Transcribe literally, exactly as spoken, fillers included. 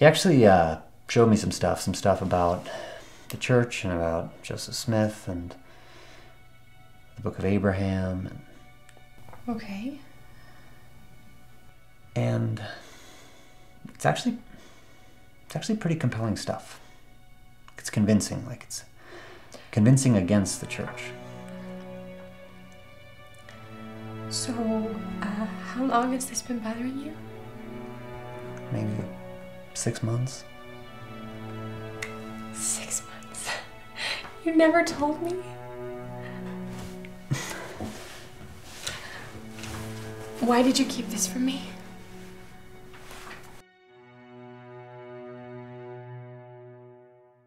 He actually uh, showed me some stuff, some stuff about the church and about Joseph Smith and the Book of Abraham. And, okay. and it's actually, it's actually pretty compelling stuff. It's convincing, like it's convincing against the church. So, uh, how long has this been bothering you? Maybe six months. Six months? You never told me? Why did you keep this from me?